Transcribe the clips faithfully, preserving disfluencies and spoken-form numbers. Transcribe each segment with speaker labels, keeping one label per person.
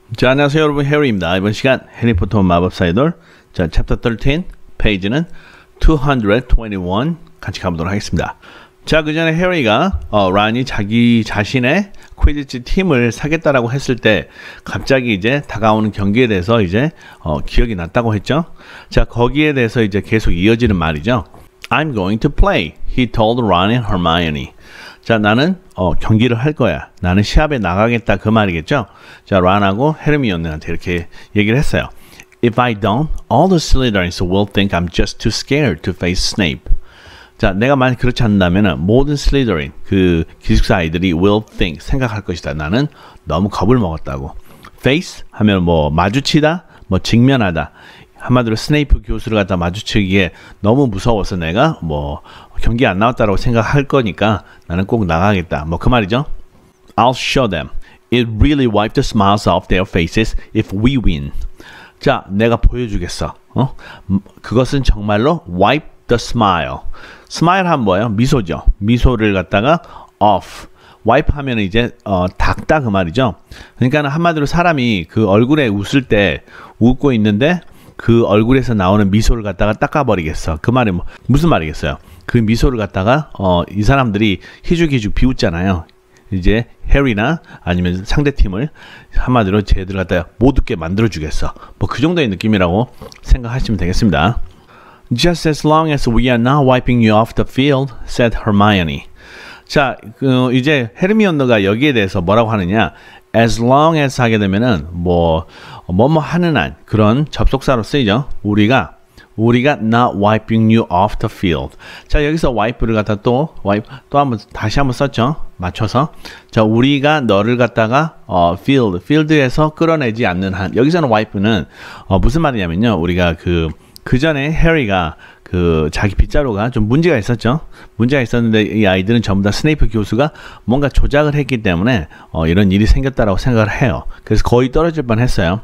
Speaker 1: 자, 안녕하세요 여러분, 해리입니다. 이번 시간 해리포터 마법사의 돌, 자, 챕터 십삼, 페이지는 이백이십일 같이 가보도록 하겠습니다. 자, 그 전에 해리가 어, 란이 자기 자신의 퀴디치 팀을 사겠다라고 했을 때 갑자기 이제 다가오는 경기에 대해서 이제 어, 기억이 났다고 했죠. 자, 거기에 대해서 이제 계속 이어지는 말이죠. I'm going to play, he told Ron and Hermione. 자, 나는 어, 경기를 할 거야. 나는 시합에 나가겠다, 그 말이겠죠. 자, 란하고 헤르미온느한테 이렇게 얘기를 했어요. If I don't, all the Slytherins will think I'm just too scared to face Snape. 자, 내가 만약 그렇지 않는다면은 모든 슬리더린, 그 기숙사 아이들이 will think, 생각할 것이다. 나는 너무 겁을 먹었다고. face 하면 뭐 마주치다, 뭐 직면하다. 한마디로 스네이프 교수를 갖다 마주치기에 너무 무서워서 내가 뭐 경기 안 나왔다라고 생각할 거니까 나는 꼭 나가겠다. 뭐 그 말이죠. I'll show them. It really wiped the smiles off their faces if we win. 자, 내가 보여주겠어. 어? 그것은 정말로 wipe the smile. smile 하면 뭐예요? 미소죠. 미소를 갖다가 off. wipe 하면 이제 어, 닦다 그 말이죠. 그러니까 한마디로 사람이 그 얼굴에 웃을 때 웃고 있는데 그 얼굴에서 나오는 미소를 갖다가 닦아버리겠어. 그 말이 뭐, 무슨 말이겠어요? 그 미소를 갖다가 어, 이 사람들이 희죽희죽 비웃잖아요. 이제 해리나 아니면 상대팀을 한마디로 쟤들 갖다가 못 웃게 만들어주겠어. 뭐 그 정도의 느낌이라고 생각하시면 되겠습니다. Just as long as we are not wiping you off the field, said Hermione. 자, 그 이제 헤르미온느가 여기에 대해서 뭐라고 하느냐? As long as 하게 되면은 뭐 뭐뭐 하는 한 그런 접속사로 쓰이죠. 우리가 우리가 not wiping you off the field. 자, 여기서 wipe를 갖다 또 wipe 또 한번 다시 한번 썼죠. 맞춰서. 자, 우리가 너를 갖다가 어 field field에서 끌어내지 않는 한. 여기서는 wipe는 어 무슨 말이냐면요. 우리가 그 그 전에 해리가 그 자기 빗자루가 좀 문제가 있었죠. 문제가 있었는데 이 아이들은 전부 다 스네이프 교수가 뭔가 조작을 했기 때문에 어, 이런 일이 생겼다라고 생각을 해요. 그래서 거의 떨어질 뻔했어요.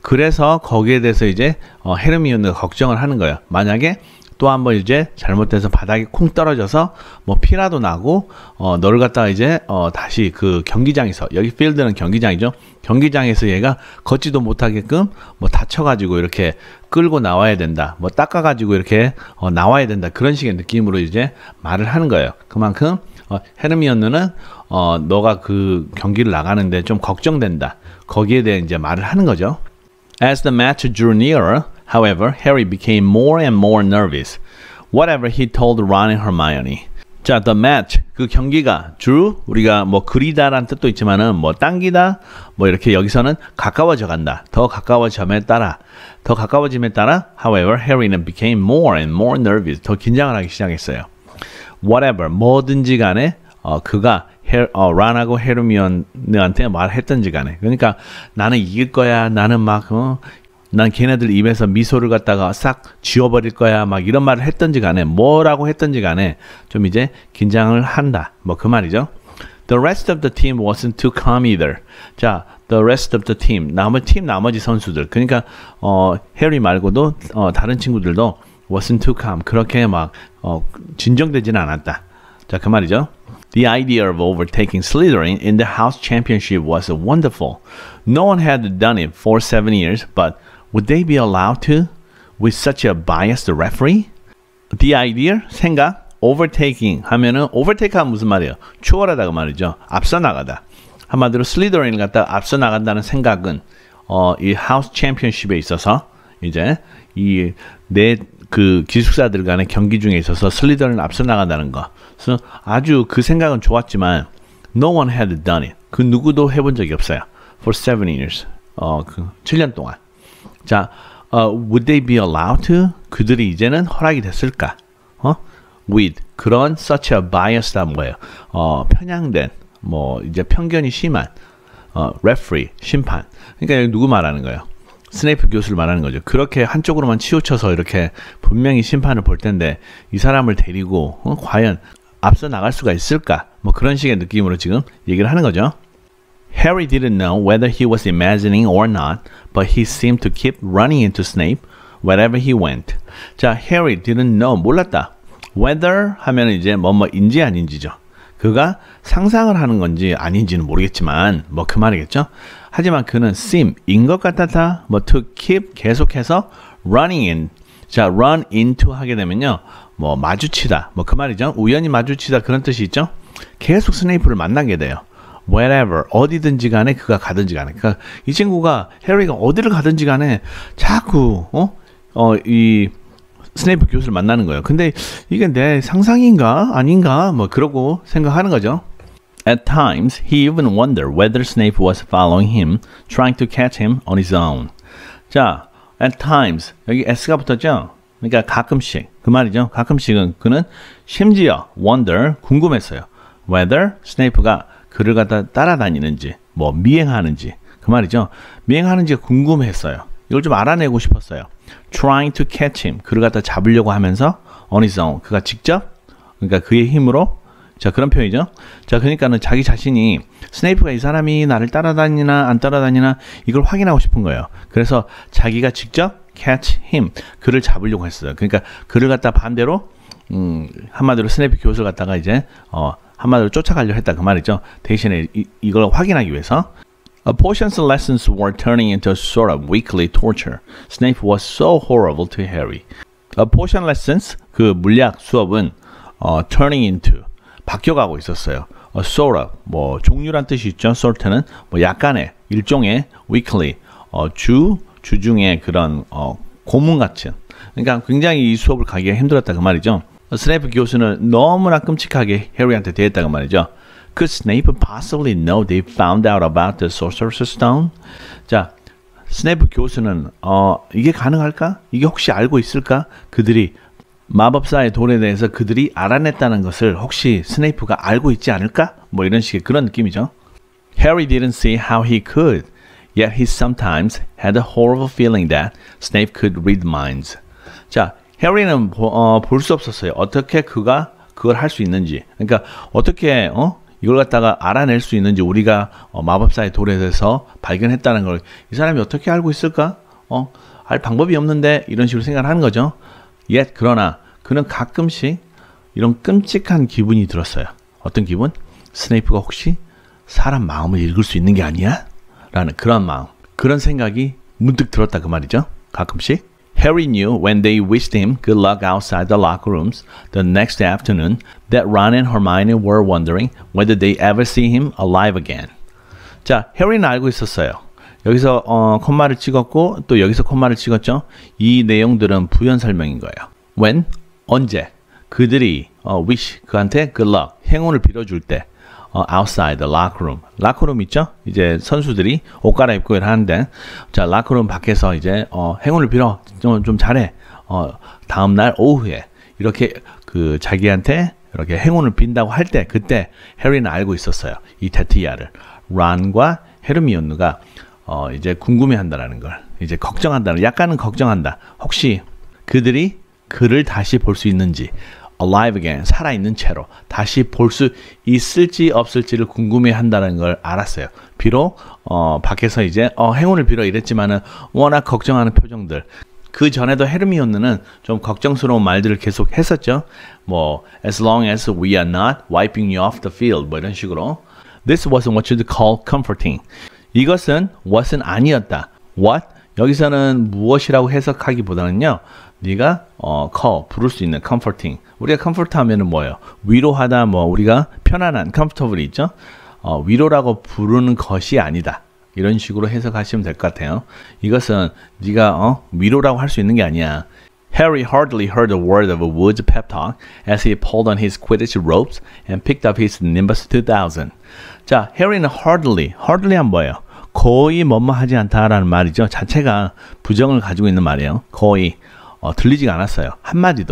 Speaker 1: 그래서 거기에 대해서 이제 어, 헤르미온느가 걱정을 하는 거예요. 만약에 또 한번 이제 잘못돼서 바닥에 쿵 떨어져서 뭐 피라도 나고 어, 너를 갖다가 이제 어, 다시 그 경기장에서, 여기 필드는 경기장이죠. 경기장에서 얘가 걷지도 못하게끔 뭐 다쳐가지고 이렇게 끌고 나와야 된다. 뭐 닦아가지고 이렇게 어, 나와야 된다. 그런 식의 느낌으로 이제 말을 하는 거예요. 그만큼 어, 헤르미온느는 어, 너가 그 경기를 나가는데 좀 걱정된다. 거기에 대해 이제 말을 하는 거죠. As the match drew nearer, however, Harry became more and more nervous. Whatever he told Ron and Hermione. 자, the match, 그 경기가 drew, 우리가 뭐 그리다라는 뜻도 있지만은 뭐 당기다, 뭐 이렇게 여기서는 가까워져 간다. 더 가까워짐에 따라, 더 가까워짐에 따라, however, Harry는 became more and more nervous. 더 긴장을 하기 시작했어요. Whatever, 뭐든지 간에 어, 그가 헤, 어, 란하고 헤르미온느한테 말했던지 간에, 그러니까 나는 이길 거야, 나는 막 어, 난 걔네들 입에서 미소를 갖다가 싹 지워버릴 거야, 막 이런 말을 했던지 간에, 뭐라고 했던지 간에 좀 이제 긴장을 한다, 뭐 그 말이죠. The rest of the team wasn't too calm either. 자, the rest of the team, 나머지 팀 나머지 선수들, 그러니까 어, 해리 말고도 어, 다른 친구들도 wasn't too calm, 그렇게 막 어, 진정되지는 않았다. 자, 그 말이죠. The idea of overtaking Slytherin in the house championship was wonderful. No one had done it for seven years, but would they be allowed to with such a biased referee? The idea, 생각, overtaking 하면은 overtake 하면 무슨 말이에요? 추월하다가 말이죠. 앞서 나가다. 한마디로 슬리더린을 갖다 앞서 나간다는 생각은 어, 이 하우스 챔피언십에 있어서 이제 이 내 그 기숙사들 간의 경기 중에 있어서 슬리더린을 앞서 나간다는 거. 그래서 아주 그 생각은 좋았지만 no one had done it. 그 누구도 해본 적이 없어요. For seven years. 어, 그 칠 년 동안. 자, uh, would they be allowed to? 그들이 이제는 허락이 됐을까? 어? With 그런 such a biased 뭐예요? 어, 편향된 뭐 이제 편견이 심한 어, referee 심판. 그러니까 여기 누구 말하는 거예요? 스네이프 교수를 말하는 거죠. 그렇게 한쪽으로만 치우쳐서 이렇게 분명히 심판을 볼 텐데 이 사람을 데리고 어, 과연 앞서 나갈 수가 있을까? 뭐 그런 식의 느낌으로 지금 얘기를 하는 거죠. Harry didn't know whether he was imagining or not, but he seemed to keep running into Snape wherever he went. 자, Harry didn't know, 몰랐다. Whether 하면 이제 뭐뭐인지 아닌지죠. 그가 상상을 하는 건지 아닌지는 모르겠지만 뭐 그 말이겠죠. 하지만 그는 seem 인 것 같았다. 뭐 to keep 계속해서 running in. 자, run into 하게 되면요. 뭐 마주치다. 뭐 그 말이죠. 우연히 마주치다 그런 뜻이 있죠. 계속 스네이프를 만나게 돼요. wherever 어디든지 간에 그가 가든지 간에. 그러니까 이 친구가 해리가 어디를 가든지 간에 자꾸 어? 어, 이 스네이프 교수를 만나는 거예요. 근데 이게 내 상상인가 아닌가 뭐 그러고 생각하는 거죠. At times, he even wondered whether Snape was following him, trying to catch him on his own. 자, at times 여기 s가 붙었죠. 그러니까 가끔씩 그 말이죠. 가끔씩은 그는 심지어 wonder 궁금했어요. Whether 스네이프가 그를 갖다 따라다니는지 뭐 미행하는지 그 말이죠. 미행하는지가 궁금했어요. 이걸 좀 알아내고 싶었어요. Trying to catch him. 그를 갖다 잡으려고 하면서 on his own. 그가 직접, 그러니까 그의 힘으로. 자, 그런 표현이죠. 자, 그러니까는 자기 자신이 스네이프가 이 사람이 나를 따라다니나 안 따라다니나 이걸 확인하고 싶은 거예요. 그래서 자기가 직접 catch him. 그를 잡으려고 했어요. 그러니까 그를 갖다 반대로 음, 한마디로 스네이프 교수를 갖다가 이제 어, 한마디로 쫓아가려고 했다 그 말이죠. 대신에 이, 이걸 확인하기 위해서. A portion's lessons were turning into a sort of weekly torture. Snape was so horrible to Harry. A portion lessons, 그 물리학 수업은 어, turning into, 바뀌어가고 있었어요. A sort of, 뭐 종류란 뜻이 있죠. sort는 뭐 약간의, 일종의 weekly, 어, 주, 주중에 그런 어, 고문 같은. 그러니까 굉장히 이 수업을 가기가 힘들었다 그 말이죠. 스네이프 교수는 너무나 끔찍하게 해리한테 대했다 그 말이죠. Could Snape possibly know they found out about the Sorcerer's Stone? 자, 스네이프 교수는 어, 이게 가능할까? 이게 혹시 알고 있을까? 그들이 마법사의 돌에 대해서 그들이 알아냈다는 것을 혹시 스네이프가 알고 있지 않을까? 뭐 이런 식의 그런 느낌이죠. Harry didn't see how he could, yet he sometimes had a horrible feeling that Snape could read minds. 자, 해리는 어, 볼 수 없었어요. 어떻게 그가 그걸 할 수 있는지. 그러니까 어떻게 어? 이걸 갖다가 알아낼 수 있는지 우리가 어, 마법사의 돌에 대해서 발견했다는 걸 이 사람이 어떻게 알고 있을까? 어, 알 방법이 없는데 이런 식으로 생각을 하는 거죠. Yet 그러나 그는 가끔씩 이런 끔찍한 기분이 들었어요. 어떤 기분? 스네이프가 혹시 사람 마음을 읽을 수 있는 게 아니야? 라는 그런 마음, 그런 생각이 문득 들었다 그 말이죠. 가끔씩. Harry knew when they wished him good luck outside the locker rooms the next afternoon that Ron and Hermione were wondering whether they ever see him alive again. 자, 해리는 알고 있었어요. 여기서 어, 콤마를 찍었고 또 여기서 콤마를 찍었죠. 이 내용들은 부연 설명인 거예요. When, 언제 그들이 어, wish, 그한테 good luck, 행운을 빌어줄 때 어, outside the locker room. locker 있죠? 이제 선수들이 옷 갈아입고 하는데, 자, locker 밖에서 이제, 어, 행운을 빌어. 좀, 좀 잘해. 어, 다음날 오후에. 이렇게 그 자기한테 이렇게 행운을 빈다고 할 때, 그때 해리는 알고 있었어요. 이 데트야를. 론과 헤르미온느가, 어, 이제 궁금해 한다라는 걸. 이제 걱정한다는, 약간은 걱정한다. 혹시 그들이 그를 다시 볼 수 있는지. alive again, 살아있는 채로 다시 볼 수 있을지 없을지를 궁금해한다는 걸 알았어요. 비록 어, 밖에서 이제 어, 행운을 빌어 이랬지만은 워낙 걱정하는 표정들. 그 전에도 헤르미온느는 좀 걱정스러운 말들을 계속 했었죠. 뭐 as long as we are not wiping you off the field 뭐 이런 식으로. This wasn't what you'd call comforting. 이것은 what은 아니었다. What? 여기서는 무엇이라고 해석하기보다는요. 네가 어, call, 부를 수 있는 comforting. 우리가 comfort 하면은 뭐예요? 위로하다, 뭐 우리가 편안한, comfortable 있죠? 어, 위로라고 부르는 것이 아니다. 이런 식으로 해석하시면 될 것 같아요. 이것은 네가 어, 위로라고 할 수 있는 게 아니야. Harry hardly heard a word of a Woods pep talk as he pulled on his Quidditch ropes and picked up his Nimbus two thousand. 자, 해리는 hardly, hardly 한 뭐예요? 거의 뭐뭐 하지 않다라는 말이죠. 자체가 부정을 가지고 있는 말이에요. 거의 어, 들리지가 않았어요. 한마디도.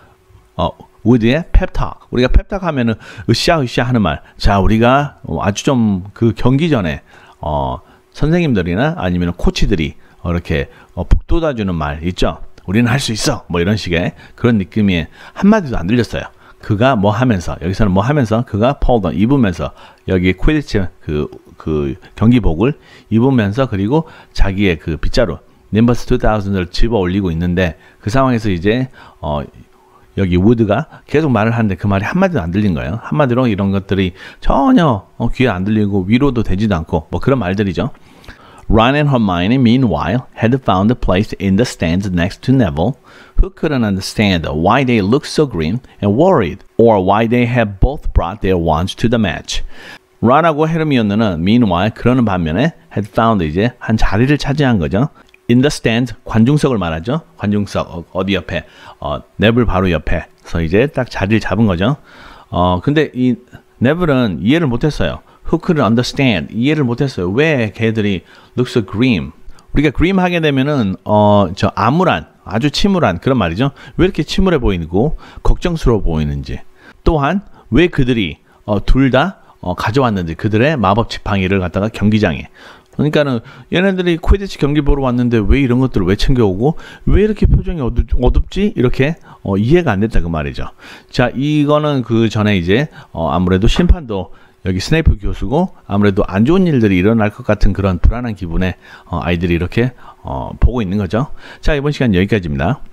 Speaker 1: 어, 우드의 펩탁. 우리가 펩탁 하면은 으쌰으쌰 하는 말. 자, 우리가 아주 좀 그 경기 전에 어, 선생님들이나 아니면 코치들이 어, 이렇게 어, 북돋아주는 말 있죠. 우리는 할 수 있어. 뭐 이런 식의 그런 느낌이 한마디도 안 들렸어요. 그가 뭐 하면서, 여기서는 뭐 하면서, 그가 폴던 입으면서, 여기 퀴디치 그, 그 경기복을 입으면서, 그리고 자기의 그 빗자루, 님버스 투 타우즌을 집어 올리고 있는데, 그 상황에서 이제, 어, 여기 wood가 계속 말을 하는데 그 말이 한마디도 안 들린 거예요. 한마디로 이런 것들이 전혀 어, 귀에 안 들리고 위로도 되지도 않고 뭐 그런 말들이죠. Ron and Hermione, meanwhile, had found a place in the stands next to Neville, who couldn't understand why they looked so grim and worried, or why they had both brought their wands to the match. 론하고 헤르미온느는 meanwhile 그러는 반면에 had found 이제 한 자리를 차지한 거죠. In the stand 관중석을 말하죠. 관중석 어, 어디 옆에 어, 네블 바로 옆에. 그래서 이제 딱 자리를 잡은 거죠. 어 근데 이 네블은 이해를 못했어요. Who couldn't understand 이해를 못했어요. 왜 걔들이 look so grim? 우리가 grim 하게 되면은 어 저 암울한 아주 침울한 그런 말이죠. 왜 이렇게 침울해 보이고 걱정스러워 보이는지. 또한 왜 그들이 어, 둘 다 어, 가져왔는지 그들의 마법 지팡이를 갖다가 경기장에. 그러니까는 얘네들이 퀴디치 경기 보러 왔는데 왜 이런 것들을 왜 챙겨오고 왜 이렇게 표정이 어둡, 어둡지? 이렇게 어, 이해가 안 됐다 그 말이죠. 자, 이거는 그 전에 이제 어, 아무래도 심판도 여기 스네이프 교수고 아무래도 안 좋은 일들이 일어날 것 같은 그런 불안한 기분에 어, 아이들이 이렇게 어, 보고 있는 거죠. 자, 이번 시간 여기까지입니다.